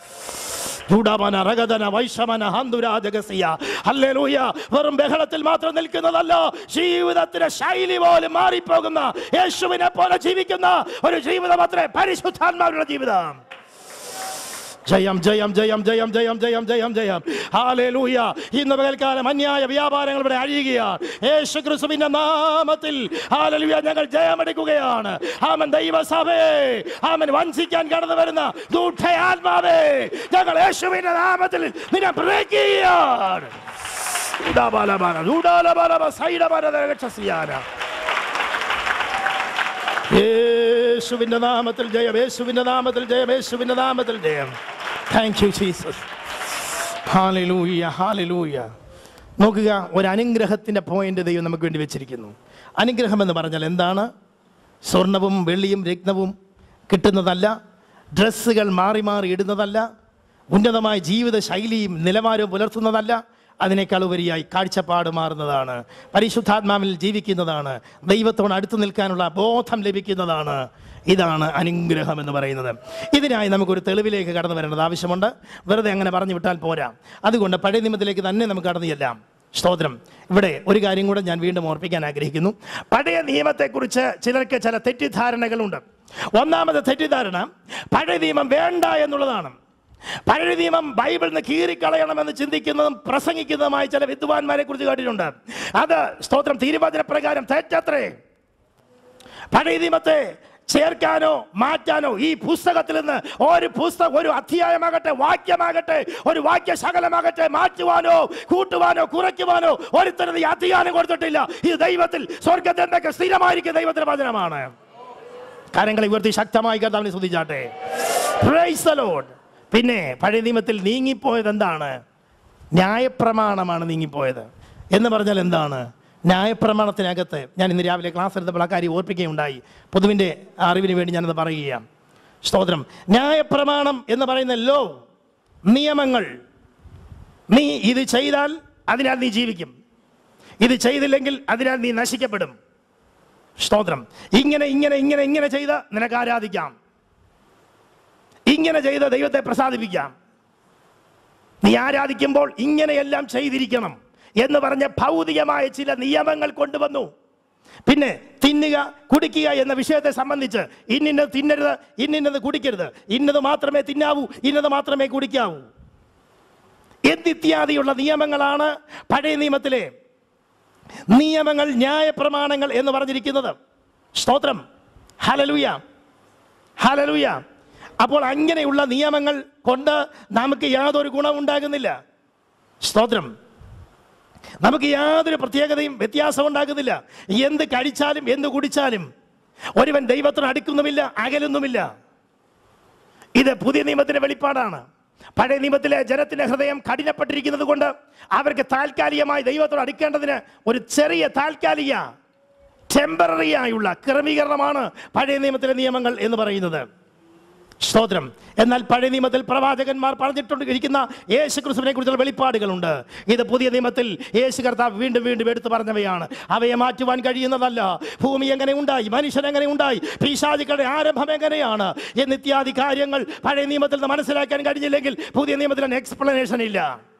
വെറും ബഹളത്തിൽ മാത്രം നിൽക്കുന്നതല്ല, ജീവിതത്തിന്റെ ശൈലി പോലും മാറിപ്പോകുന്ന, യേശുവിനെ പോലെ ജീവിക്കുന്ന ഒരു ജീവിതം അത്രേ പരിശുദ്ധാത്മാവിനുള്ള ജീവിതം. ജയം ജയം ജയം ജയം ജയം ജയം ജയം ജയം. ഹല്ലേലൂയ. ഇന്ന് പകൽക്കാലം അന്യായ വ്യാപാരങ്ങൾ ഇവിടെ അഴിയുകയാണ്. യേശു ക്രിസ്തുവിന്റെ നാമത്തിൽ ഹല്ലേലൂയ ഞങ്ങൾ ജയമെടുക്കുകയാണ്. ആമേൻ. ദൈവസഭയെ ആമേൻ വഞ്ചിക്കാൻ കടന്നു വരുന്ന ദുഷ്ടയാത്മാവേ, ഞങ്ങൾ യേശുവിന്റെ നാമത്തിൽ നിന്നെ ബ്രേക്ക് ചെയ്യുകയാണ്. യേശുവിന്റെ നാമത്തിൽ ജയം, യേശുവിന്റെ നാമത്തിൽ ജയം, യേശുവിന്റെ നാമത്തിൽ ജയം. Thank you Jesus. Hallelujah, hallelujah. നോക്കുക, ഒരു അനുഗ്രഹത്തിന്റെ പോയിന്റ് ദൈവം നമുക്ക് വേണ്ടി വെച്ചിരിക്കുന്നു. അനുഗ്രഹം എന്ന് പറഞ്ഞാൽ എന്താണ്? സ്വർണവും വെള്ളിയും രത്നവും കിട്ടുന്നതല്ല, ഡ്രസ്സുകൾ മാറി മാറി ഇടുന്നതല്ല, ഉന്നതമായ ജീവിത ശൈലിയും നിലവാരവും പുലർത്തുന്നതല്ല. അതിനേക്കാൾ ഉപരിയായി കാഴ്ചപ്പാട് മാറുന്നതാണ്, പരിശുദ്ധാത്മാവിൽ ജീവിക്കുന്നതാണ്, ദൈവത്തോട് അടുത്ത് നിൽക്കാനുള്ള ബോധം ലഭിക്കുന്നതാണ്. ഇതാണ് അനുഗ്രഹം എന്ന് പറയുന്നത്. ഇതിനായി നമുക്കൊരു തെളിവിലേക്ക് കടന്നു വരേണ്ടത് ആവശ്യമുണ്ട്. വെറുതെ അങ്ങനെ പറഞ്ഞു വിട്ടാൽ പോരാ. അതുകൊണ്ട് പഴയ നിയമത്തിലേക്ക് തന്നെ നമുക്ക് കടന്നു ചെല്ലാം. സ്തോത്രം. ഇവിടെ ഒരു കാര്യം കൂടെ ഞാൻ വീണ്ടും ഓർപ്പിക്കാൻ ആഗ്രഹിക്കുന്നു. പഴയ നിയമത്തെക്കുറിച്ച് ചിലർക്ക് ചില തെറ്റിദ്ധാരണകളുണ്ട്. ഒന്നാമത്തെ തെറ്റിദ്ധാരണ, പഴയ നിയമം വേണ്ട എന്നുള്ളതാണ്. പഴയ നിയമം ബൈബിളിൽ നിന്ന് കീറിക്കളയണമെന്ന് ചിന്തിക്കുന്നതും പ്രസംഗിക്കുന്നതുമായ ചില വിദ്വാൻമാരെ കുറിച്ച് കേട്ടിട്ടുണ്ട്. അത് സ്തോത്രം തിരുവചന പ്രകാരം തെറ്റത്രേ. പഴയ നിയമത്തെ ചേർക്കാനോ മാറ്റാനോ ഈ പുസ്തകത്തിൽ നിന്ന് ഒരു അധ്യായമാകട്ടെ, വാക്യമാകട്ടെ, ഒരു വാക്യശകലമാകട്ടെ മാറ്റുവാനോ കൂട്ടുവാനോ കുറയ്ക്കുവാനോ ഒരുത്തരും ഈ അധികാരം കൊടുത്തിട്ടില്ല. ഇത് ദൈവത്തിൽ സ്വർഗ്ഗത്തിൽ എന്തൊക്കെ സ്ഥിരമായിരിക്കും ദൈവത്തിന്റെ വചനമാണ്. കാര്യങ്ങളെ ഉയർത്തി ശക്തമായി കർത്താവിനെ സ്തുതിച്ചാട്ടെ. Price the Lord. പിന്നെ പഴയ നിയമത്തിൽ നീങ്ങിപ്പോയത് എന്താണ്? ന്യായപ്രമാണമാണ് നീങ്ങിപ്പോയത്. എന്ന് പറഞ്ഞാൽ എന്താണ്? ന്യായപ്രമാണത്തിനകത്ത് ഞാൻ ഇന്ന് രാവിലെ ക്ലാസ് എടുത്തപ്പോൾ ആ കാര്യം ഓർപ്പിക്കുകയുണ്ടായി. പൊതുവിൻ്റെ അറിവിന് വേണ്ടി ഞാനത് പറയുകയാണ്. സ്തോത്രം. ന്യായപ്രമാണം എന്ന് പറയുന്ന ലോ, നിയമങ്ങൾ. നീ ഇത് ചെയ്താൽ അതിനാൽ നീ ജീവിക്കും, ഇത് ചെയ്തില്ലെങ്കിൽ അതിനാൽ നീ നശിക്കപ്പെടും. സ്തോത്രം. ഇങ്ങനെ ഇങ്ങനെ ഇങ്ങനെ ഇങ്ങനെ ചെയ്ത് നിനക്ക് ആരാധിക്കാം, ഇങ്ങനെ ചെയ്ത് ദൈവത്തെ പ്രസാദിപ്പിക്കാം, നീ ആരാധിക്കുമ്പോൾ ഇങ്ങനെയെല്ലാം ചെയ്തിരിക്കണം എന്ന് പറഞ്ഞ ഭൗതികമായ ചില നിയമങ്ങൾ കൊണ്ടുവന്നു. പിന്നെ തിന്നുക കുടിക്കുക എന്ന വിഷയത്തെ സംബന്ധിച്ച് ഇന്നത് തിന്നരുത്, ഇന്നത് കുടിക്കരുത്, ഇന്നത് മാത്രമേ തിന്നാവൂ, ഇന്നത് മാത്രമേ കുടിക്കാവൂ എന്നിത്യാദിയുള്ള നിയമങ്ങളാണ് പഴയ നിയമത്തിലെ നിയമങ്ങൾ, ന്യായപ്രമാണങ്ങൾ എന്ന് പറഞ്ഞിരിക്കുന്നത്. സ്തോത്രം. Hallelujah, hallelujah. അപ്പോൾ അങ്ങനെയുള്ള നിയമങ്ങൾ കൊണ്ട് നമുക്ക് യാതൊരു ഗുണമുണ്ടാകുന്നില്ല. സ്തോത്രം. നമുക്ക് യാതൊരു പ്രത്യേകതയും വ്യത്യാസം ഉണ്ടാകുന്നില്ല. എന്ത് കഴിച്ചാലും എന്ത് കുടിച്ചാലും ഒരുവൻ ദൈവത്തിന് അടുക്കുന്നുമില്ല, അകലുന്നുമില്ല. ഇത് പുതിയ നിയമത്തിന്റെ വെളിപ്പാടാണ്. പഴയ നിയമത്തിലെ ജനത്തിന്റെ ഹൃദയം കഠിനപ്പെട്ടിരിക്കുന്നത് കൊണ്ട് അവർക്ക് താൽക്കാലികമായി ദൈവത്തോട് അടുക്കേണ്ടതിന് ഒരു ചെറിയ താൽക്കാലിക ടെമ്പററി ആയുള്ള ക്രമീകരണമാണ് പഴയ നിയമത്തിലെ നിയമങ്ങൾ എന്ന് പറയുന്നത്. സ്തോത്രം. എന്നാൽ പഴയ നിയമത്തിൽ പ്രവാചകന്മാർ പറഞ്ഞിരിക്കുന്ന യേശു ക്രിസ്തുവിനെ കുറിച്ചുള്ള വെളിപ്പാടുകളുണ്ട്. ഇത് പുതിയ നിയമത്തിൽ യേശു കർത്താവ് വീണ്ടും വീണ്ടും എടുത്തു പറഞ്ഞവയാണ്. അവയെ മാറ്റുവാൻ കഴിയുന്നതല്ല. ഭൂമി എങ്ങനെ ഉണ്ടായി, മനുഷ്യൻ എങ്ങനെ ഉണ്ടായി, പിശാചുക്കളുടെ ആരംഭം എങ്ങനെയാണ് എന്നിത്യാദി കാര്യങ്ങൾ പഴയ നിയമത്തിൽ നിന്ന് മനസ്സിലാക്കാൻ കഴിഞ്ഞില്ലെങ്കിൽ പുതിയ നിയമത്തിൽ എക്സ്പ്ലനേഷൻ ഇല്ല.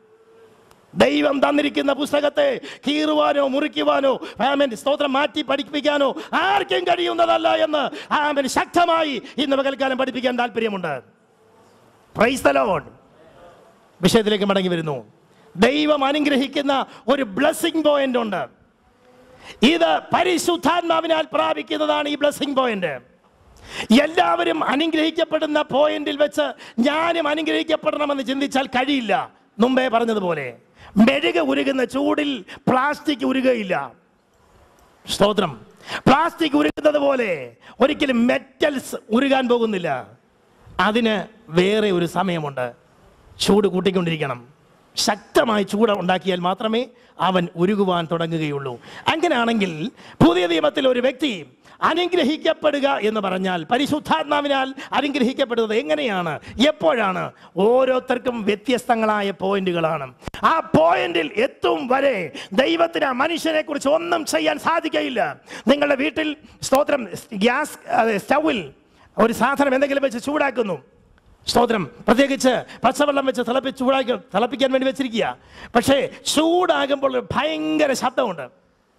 ദൈവം തന്നിരിക്കുന്ന പുസ്തകത്തെ കീറുവാനോ മുറിക്കുവാനോ സ്തോത്രം മാറ്റി പഠിപ്പിക്കാനോ ആർക്കും കഴിയുന്നതല്ല എന്ന് ശക്തമായി ഇന്ന് പകൽക്കാലം പഠിപ്പിക്കാൻ താല്പര്യമുണ്ട്. Praise the Lord. വിഷയത്തിലേക്ക് മടങ്ങി വരുന്നു. ദൈവം അനുഗ്രഹിക്കുന്ന ഒരു ബ്ലെസ്സിംഗ് പോയിന്റ് ഉണ്ട്. ഇത് പരിശുദ്ധാത്മാവിനാൽ പ്രാപിക്കുന്നതാണ് ഈ ബ്ലെസ്സിംഗ് പോയിന്റ്. എല്ലാവരും അനുഗ്രഹിക്കപ്പെടുന്ന പോയിന്റിൽ വെച്ച് ഞാനും അനുഗ്രഹിക്കപ്പെടണമെന്ന് ചിന്തിച്ചാൽ കഴിയില്ല. മുമ്പേ പറഞ്ഞതുപോലെ മെഴുക ഉരുകുന്ന ചൂടിൽ പ്ലാസ്റ്റിക് ഉരുകയില്ല. സ്തോത്രം. പ്ലാസ്റ്റിക് ഉരുകുന്നത് പോലെ ഒരിക്കലും മെറ്റൽസ് ഉരുകാൻ പോകുന്നില്ല. അതിന് വേറെ ഒരു സമയമുണ്ട്. ചൂട് കൂട്ടിക്കൊണ്ടിരിക്കണം. ശക്തമായി ചൂട് ഉണ്ടാക്കിയാൽ മാത്രമേ അവൻ ഉരുകുവാൻ തുടങ്ങുകയുള്ളൂ. അങ്ങനെയാണെങ്കിൽ പുതിയ നിയമത്തിൽ ഒരു വ്യക്തി അനുഗ്രഹിക്കപ്പെടുക എന്ന് പറഞ്ഞാൽ പരിശുദ്ധാത്മാവിനാൽ അനുഗ്രഹിക്കപ്പെടുന്നത് എങ്ങനെയാണ്, എപ്പോഴാണ്? ഓരോരുത്തർക്കും വ്യത്യസ്തങ്ങളായ പോയിന്റുകളാണ്. ആ പോയിന്റിൽ എത്തും വരെ ദൈവത്തിന് ആ മനുഷ്യനെ കുറിച്ച് ഒന്നും ചെയ്യാൻ സാധിക്കയില്ല. നിങ്ങളുടെ വീട്ടിൽ സ്തോത്രം ഗ്യാസ് സ്റ്റൗവിൽ ഒരു സാധനം എന്തെങ്കിലും വെച്ച് ചൂടാക്കുന്നു. സ്തോത്രം. പ്രത്യേകിച്ച് പച്ചവെള്ളം വെച്ച് തിളപ്പിക്കാൻ വേണ്ടി വെച്ചിരിക്കുക. പക്ഷേ ചൂടാകുമ്പോൾ ഭയങ്കര ശബ്ദമുണ്ട്.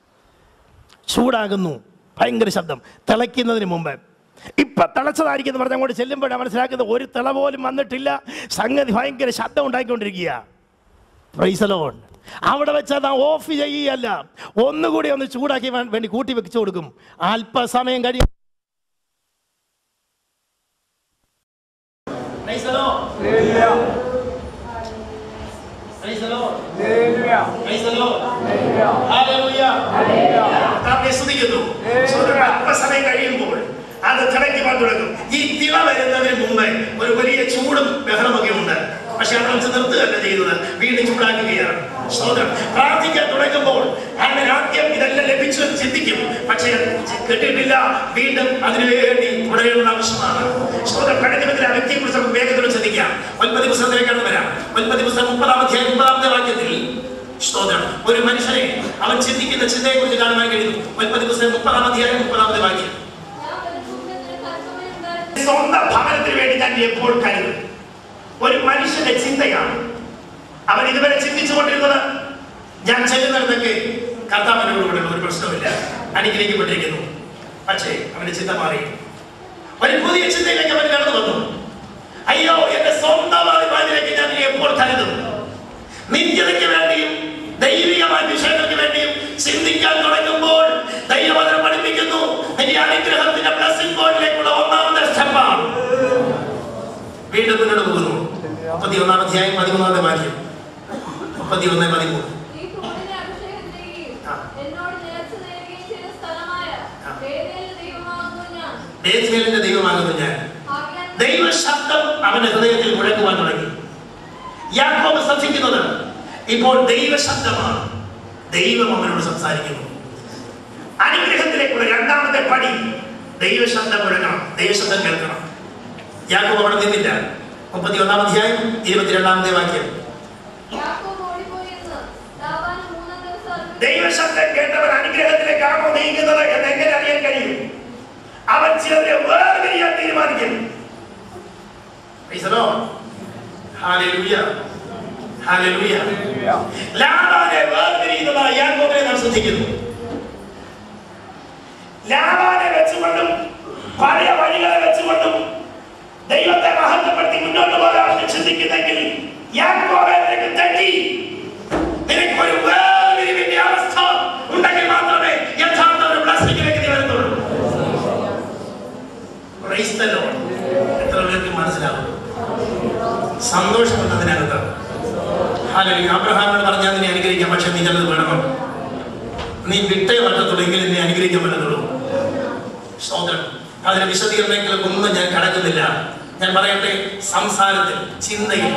ചൂടാകുന്നു, ഭയങ്കര ശബ്ദം. തിളയ്ക്കുന്നതിന് മുമ്പ് ഇപ്പൊ തിളച്ചതായിരിക്കും എന്ന് പറഞ്ഞ് അങ്ങോട്ട് ചെല്ലുമ്പോഴാണ് മനസ്സിലാക്കുന്നത് ഒരു തിള പോലും വന്നിട്ടില്ല. സംഗതി ഭയങ്കര ശബ്ദം ഉണ്ടായിക്കൊണ്ടിരിക്കുക. Price the Lord. അവിടെ വെച്ചാൽ നാം ഓഫ് ചെയ്യുകയല്ല, ഒന്നുകൂടി ഒന്ന് ചൂടാക്കി വേണ്ടി കൂട്ടി വെച്ചു കൊടുക്കും. അല്പസമയം കഴിയും. അല്പസമയം കഴിയുമ്പോൾ അത് തിളയ്ക്കുവാൻ തുടങ്ങും. ഈ തിള വരുന്നതിന് മുമ്പ് ഒരു വലിയ ചൂടും ബഹളമൊക്കെ ഉണ്ട്. പക്ഷെ അവിടെ വെച്ച് നിർത്തുകയല്ല ചെയ്യുന്നത്, വീണ്ടും ചൂടാക്കുകയാണ്. പ്രാർത്ഥിക്കാൻ തുടങ്ങുമ്പോൾ അങ്ങനെ ആദ്യം ഇതെല്ലാം ലഭിച്ചു ചിന്തിക്കും. പക്ഷേ കിട്ടിയിട്ടില്ല, വീണ്ടും അതിനുവേണ്ടി തുടരേണ്ട ആവശ്യമാണ്. പഴയതിൽ ആ വ്യക്തിയെ കുറിച്ച് നമുക്ക് വേഗത്തിൽ ചിന്തിക്കാം. 9 പുസ്തകത്തിലേക്കാണ് വരാം. 9 പുസ്തകം 30-ാം അധ്യായം 30-ാമത്തെ വാക്യത്തിൽ ഒരു മനുഷ്യനെ അവൻ ചിന്തിക്കുന്ന ചിന്തയെ കുറിച്ച് കാണുവാൻ കഴിയുന്നു. 9 പുസ്തകം 30-ാം അധ്യായം 30-ാമത്തെ വാക്യം. സ്വന്തം ഭവനത്തിന് വേണ്ടി ഞാൻ എപ്പോൾ കരുതും. ഒരു മനുഷ്യന്റെ ചിന്തയാണ്. അവൻ ഇതുവരെ ചിന്തിച്ചുകൊണ്ടിരുന്നത് ഞാൻ ചെല്ലുന്നിടത്തൊക്കെ കർത്താവിനോടുകൂടെ ഒരു പ്രശ്നമില്ല, അനുഗ്രഹിക്കപ്പെട്ടിരിക്കുന്നു. പക്ഷേ അവന്റെ ചിന്ത മാറി. ഒരു പുതിയ ചിന്തയിലേക്ക് അവൻ കടന്നു വന്നു. അയ്യോ, എന്റെ സ്വന്തം അതിലേക്ക് ഞാൻ എപ്പോൾ കരുതും. നിത്യതയ്ക്ക് വേണ്ടിയും ദൈവികമായ വിഷയങ്ങൾക്ക് വേണ്ടിയും ചിന്തിക്കാൻ തുടങ്ങുമ്പോൾ ദൈവവചനം പഠിപ്പിക്കുന്നു, ഈ അനുഗ്രഹത്തിന്റെ ബ്ലെസ്സിംഗ് പോയിന്റിലേക്കുള്ള ഒന്നാമത്തെ സ്റ്റെപ്പാണ്. വീണ്ടും മുന്നോട്ട് പോകുന്നു. 31-ാം അധ്യായം 13-ാമത്തെ വാക്യം. 31-13. ബേഥേലിന്റെ ദൈവമാകുന്നു ഞാൻ. ദൈവശബ്ദം അവന്റെ ഹൃദയത്തിൽ മുഴങ്ങുവാൻ തുടങ്ങി. യാക്കോബ് ശ്രദ്ധിക്കുന്നത് ഇപ്പോൾ ദൈവശബ്ദമാണ്. ദൈവം അവനോട് സംസാരിക്കുന്നു. അനുഗ്രഹത്തിലേക്കുള്ള രണ്ടാമത്തെ പടി ദൈവശബ്ദം മുഴങ്ങണം, ദൈവശബ്ദം കേൾക്കണം. യാക്കോബ് അവിടെ നിന്നില്ല. 31-ാം അധ്യായം 22-ാമത്തെ വാക്യം. ദൈവശബ്ദം കേട്ടവൻ അനുഗ്രഹത്തിലേക്കാണോ നീങ്ങുന്നത് എന്ന് എങ്ങനെ അറിയാൻ കഴിയും? അവൻ ചിലരെ വേർതിരിയാൻ തീരുമാനിക്കും. ലാബാനെ വേർതിരിയുന്നതായി യാക്കോബിനെ നാം ശ്രദ്ധിക്കുന്നു. ലാബാനെ വെച്ചുകൊണ്ടും പഴയ വഴികളെ വെച്ചുകൊണ്ടും ദൈവത്തെ മഹത്വപ്പെടുത്തി മുന്നോട്ട് പോകാമെന്ന് ചിന്തിക്കുന്നെങ്കിൽ യാക്കോബേ നിനക്ക് തെറ്റി. നിനക്കൊരു വേർതിരിവിന്റെ അവസ്ഥ ഉണ്ടെങ്കിൽ മാത്രമേ യഥാർത്ഥ ഒരു ബ്ലെസ്സിംഗിലേക്ക് നീ വരുന്നുള്ളൂ. Praise the Lord. എത്ര പേർക്ക് മനസ്സിലാവും? സന്തോഷമുണ്ട് അതിനകത്ത്. ഹല്ലേലൂയ. അബ്രഹാമിനോട് പറഞ്ഞാൽ നിന്നെ അനുഗ്രഹിക്കാം, പക്ഷെ നീ ചിലത് വേണം. നീ വിട്ടേ പറ്റത്തുള്ളൂ, എങ്കിലും നീ അനുഗ്രഹിക്കാൻ പറ്റത്തുള്ളൂ. സ്തോത്രം. അതിന് വിശദീകരണങ്ങളൊന്നും ഞാൻ കടക്കുന്നില്ല. ഞാൻ പറയട്ടെ, സംസാരത്തിൽ, ചിന്തയിൽ,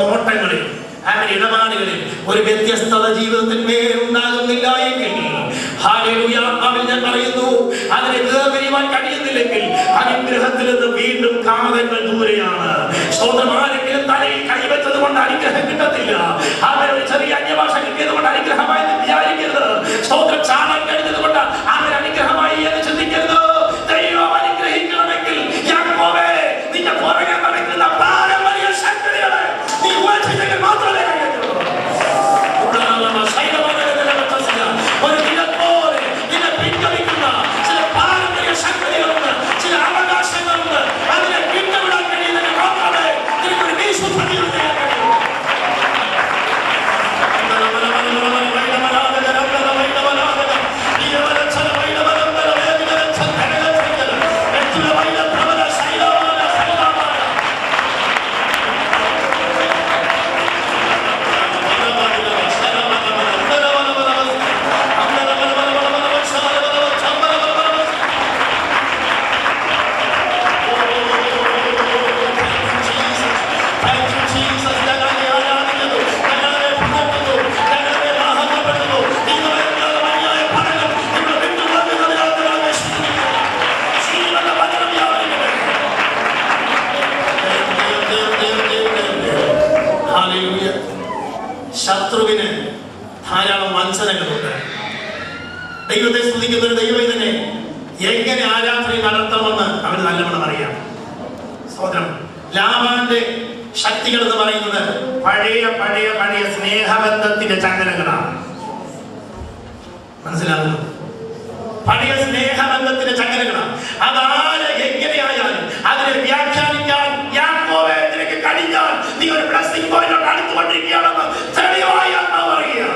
നോട്ടങ്ങളിൽ, അങ്ങനെ ഇടപാടുകളിൽ ഒരു വ്യത്യസ്തത ജീവിതത്തിൽ ഉണ്ടാകുന്നില്ല എങ്കിൽ ഹല്ലേലൂയ. ആത്മാവിൽ ഞാൻ പറയുന്നു, അതിനെ വേർതിരിവാൻ കഴിയുന്നില്ലെങ്കിൽ അനുഗ്രഹത്തിൽ നിന്ന് വീണ്ടും കാലങ്ങൾ ദൂരെയാണ്. സ്തോത്രം. ആരെങ്കിലും തലയിൽ കൈവച്ചത് കൊണ്ട് അനുഗ്രഹം കിട്ടത്തില്ല. അവർ ഒരു ചെറിയ അന്യഭാഷ കിട്ടിയത് കൊണ്ട് അനുഗ്രഹമായി വിചാരിക്കരുത്. സ്തോത്രം. ചാണകം കഴിഞ്ഞത് കൊണ്ട് അവർ അനുഗ്രഹമായി എന്ന് ചിന്തിക്കരുത്. ദൈവം അനുഗ്രഹിക്കണമെങ്കിൽ യാക്കോബേ, നിന്റെ പുറകെ നടക്കുന്ന പാരമ്പര്യ ശക്തികളെ നീ ഉപേക്ഷിച്ചെങ്കിൽ മാത്രമേ കഴിയത്തുള്ളൂ. ഒരു നിലപ്പോലെ നിന്നെ പിൻവലിക്കുന്ന ചില പാരമ്പര്യ ശക്തികളുണ്ട്, ചില അവകാശങ്ങളുണ്ട്. അതിനെ പിന്തുവിടാൻ കഴിയുന്നെങ്കിൽ മാത്രമേ നിനക്കൊരു വിശുദ്ധതയിൽ ചെയ്യാൻ കഴിയൂ. ശത്രുവിന് ധാരാളം വഞ്ചനകളുണ്ട്. ദൈവത്തെ സ്തുതിക്കുന്ന ഒരു ദൈവം തന്നെ എങ്ങനെ ആരാധന നടത്തണമെന്ന് അവന് നല്ലവണ്ണം അറിയാം. സ്തോത്രം. ലാബാന്റെ ശക്തികൾ എന്ന് പറയുന്നത് പഴയ പഴയ പഴയ സ്നേഹബന്ധത്തിന്റെ ചങ്ങലകളാണ്. മനസ്സിലാകുന്നു? പഴയ സ്നേഹബന്ധത്തിന്റെ ചങ്ങലകളാണ്. അതാരെ എങ്ങനെയായാലും അതിനെ വ്യാഖ്യാനിക്കാൻ യാക്കോബേ നിനക്ക് കഴിഞ്ഞാൽ നീ ഒരു ബ്ലെസ്സിംഗ് പോയിന്റിലോട്ട് അടുത്തുകൊണ്ടിരിക്കുകയാണെന്ന് തെളിവായി ആത്മാവ് പറയുക.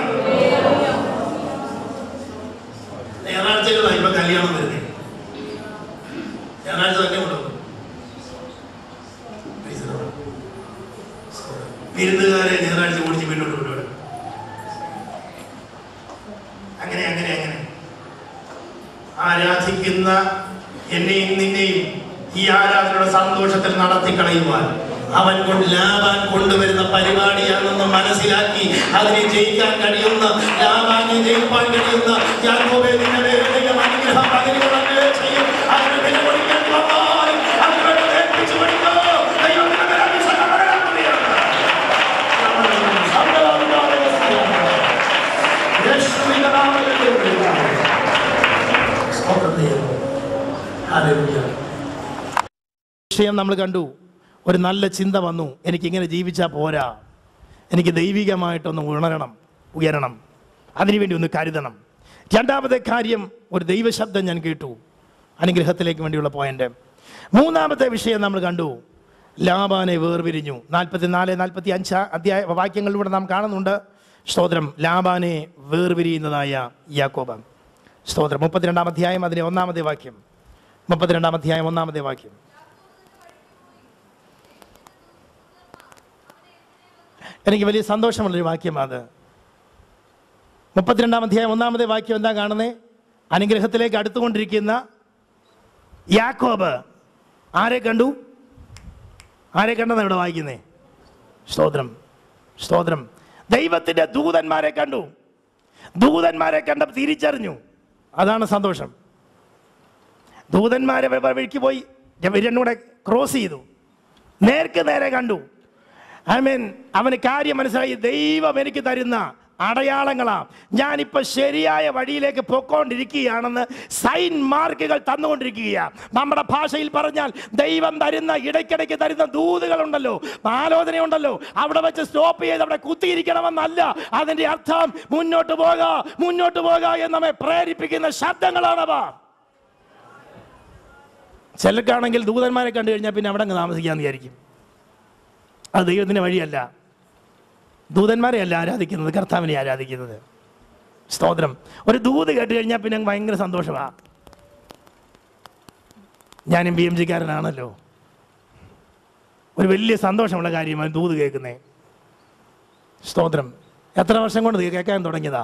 ഞായറാഴ്ചകളാണ് ഇപ്പൊ കല്യാണം വരുന്നത്. ഞായറാഴ്ച തന്നെ ഉണ്ടോ? വിരുന്നുകാരെ ഞായറാഴ്ച ഓടിച്ച് വീട്ടിലോട്ട് കൊണ്ടുവരും. അങ്ങനെ അങ്ങനെ അങ്ങനെ ആരാധിക്കുന്ന എന്നെയും നിന്നെയും ഈ ആരാധനയുടെ സന്തോഷത്തിൽ നടത്തി കളയുവാൻ അവൻ ലാബാൻ കൊണ്ടുവരുന്ന പരിപാടിയാണെന്ന് മനസ്സിലാക്കി അതിനെ ജയിക്കാൻ കഴിയുന്ന, ലാബാനെ ജയിക്കാൻ കഴിയുന്ന യാക്കോബേ നിങ്ങളുടെ അനുഗ്രഹം പകരുകയെ ചെയ്യും. അതിന് വിലകൊടുക്കാൻ വന്നാൽ അതിനെ ഏൽപ്പിച്ചു കൊടുക്കോ. ദൈവത്തിന്റെ അഭിഷേകം വരാൻ മതിയാണ്. യേശുവിന്റെ നാമത്തിൽ വിഷയം നമ്മൾ കണ്ടു. ഒരു നല്ല ചിന്ത വന്നു, എനിക്കിങ്ങനെ ജീവിച്ചാൽ പോരാ, എനിക്ക് ദൈവികമായിട്ടൊന്ന് ഉയരണം, അതിനുവേണ്ടി ഒന്ന് കരുതണം. രണ്ടാമത്തെ കാര്യം, ഒരു ദൈവശബ്ദം ഞാൻ കേട്ടു, അനുഗ്രഹത്തിലേക്ക് വേണ്ടിയുള്ള പോയിന്റ്. മൂന്നാമത്തെ വിഷയം നമ്മൾ കണ്ടു, ലാബാനെ വേർപിരിഞ്ഞു. 44-45 വാക്യങ്ങളിലൂടെ നാം കാണുന്നുണ്ട്. സ്തോത്രം. ലാബാനെ വേർപിരിയുന്നതായ യാക്കോബ്. സ്തോത്രം. 32-ാം അധ്യായം അതിലെ 1-ാമത്തെ വാക്യം. 32-ാം അധ്യായം 1-ാമത്തെ വാക്യം. എനിക്ക് വലിയ സന്തോഷമുള്ളൊരു വാക്യമാണ്. 32-ാം അധ്യായം 1-ാമത്തെ വാക്യം എന്താ കാണുന്നേ? അനുഗ്രഹത്തിലേക്ക് അടുത്തുകൊണ്ടിരിക്കുന്ന യാക്കോബ് ആരെ കണ്ടു? ആരെ കണ്ടെന്ന് ഇവിടെ വായിക്കുന്നേ? സ്തോത്രം. സ്തോത്രം. ദൈവത്തിൻ്റെ ദൂതന്മാരെ കണ്ടു. ദൂതന്മാരെ കണ്ട തിരിച്ചറിഞ്ഞു. അതാണ് സന്തോഷം. ദൂതന്മാരെ വഴിക്ക് പോയി രണ്ടുകൂടെ ക്രോസ് ചെയ്തു, നേർക്ക് നേരെ കണ്ടു. അവന് കാര്യം മനസ്സിലായി. ദൈവം എനിക്ക് തരുന്ന അടയാളങ്ങളാ, ഞാനിപ്പോ ശരിയായ വഴിയിലേക്ക് പൊക്കോണ്ടിരിക്കുകയാണെന്ന് സൈൻ മാർക്കുകൾ തന്നുകൊണ്ടിരിക്കുകയാണ്. നമ്മുടെ ഭാഷയിൽ പറഞ്ഞാൽ ദൈവം തരുന്ന ഇടയ്ക്കിടയ്ക്ക് തരുന്ന ദൂതുകളുണ്ടല്ലോ, ആലോചനയുണ്ടല്ലോ, അവിടെ വെച്ച് സ്റ്റോപ്പ് ചെയ്ത് അവിടെ കുത്തിയിരിക്കണമെന്നല്ല. അതിന്റെ അർത്ഥം മുന്നോട്ട് പോക എന്ന് നമ്മെ പ്രേരിപ്പിക്കുന്ന ശബ്ദങ്ങളാണവ. ചിലർക്കാണെങ്കിൽ ദൂതന്മാരെ കണ്ടു കഴിഞ്ഞാൽ പിന്നെ അവിടെ അങ്ങ് താമസിക്കാന്ന് വിചാരിക്കും. അത് ദൈവത്തിൻ്റെ വഴിയല്ല. ദൂതന്മാരെയല്ല ആരാധിക്കുന്നത്, കർത്താവിനെ ആരാധിക്കുന്നത്. സ്തോത്രം. ഒരു ദൂത് കേട്ട് കഴിഞ്ഞാൽ പിന്നെ ഭയങ്കര സന്തോഷമാണ്. ഞാനും PMGക്കാരനാണല്ലോ. ഒരു വലിയ സന്തോഷമുള്ള കാര്യമാണ് ദൂത് കേൾക്കുന്നത്. സ്തോത്രം. എത്ര വർഷം കൊണ്ട് കേൾക്കാൻ തുടങ്ങിയതാ?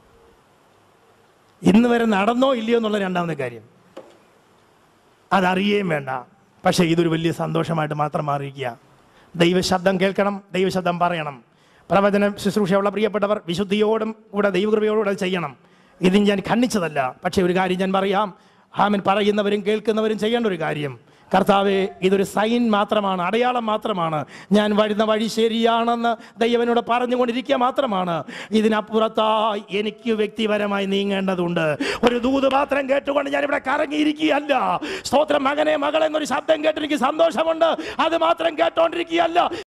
ഇന്ന് വരെ നടന്നോ ഇല്ലയോ എന്നുള്ള രണ്ടാമത്തെ കാര്യം. അതറിയുകയും വേണ്ട. പക്ഷേ ഇതൊരു വലിയ സന്തോഷമായിട്ട് മാത്രം മാറിയിരിക്കുക. ദൈവശബ്ദം കേൾക്കണം, ദൈവശബ്ദം പറയണം. പ്രവചന ശുശ്രൂഷയുള്ള പ്രിയപ്പെട്ടവർ വിശുദ്ധിയോടും കൂടെ ദൈവകൃപയോടുകൂടെ ചെയ്യണം. ഇത് ഞാൻ ഖണ്ഡിച്ചതല്ല. പക്ഷേ ഒരു കാര്യം ഞാൻ പറയാം, ആമേൻ, പറയുന്നവരും കേൾക്കുന്നവരും ചെയ്യേണ്ട ഒരു കാര്യം, കർത്താവേ, ഇതൊരു സൈൻ മാത്രമാണ്, അടയാളം മാത്രമാണ്. ഞാൻ വരുന്ന വഴി ശരിയാണെന്ന് ദൈവനോട് പറഞ്ഞുകൊണ്ടിരിക്കുക മാത്രമാണ്. ഇതിനപ്പുറത്തായി എനിക്ക് വ്യക്തിപരമായി നീങ്ങേണ്ടതുണ്ട്. ഒരു ദൂത് മാത്രം കേട്ടുകൊണ്ട് ഞാൻ ഇവിടെ കറങ്ങിയിരിക്കുകയല്ല. സ്തോത്രം. മകനെ, മകളെന്നൊരു ശബ്ദം കേട്ട് എനിക്ക് സന്തോഷമുണ്ട്, അത് മാത്രം കേട്ടോണ്ടിരിക്കുകയല്ല.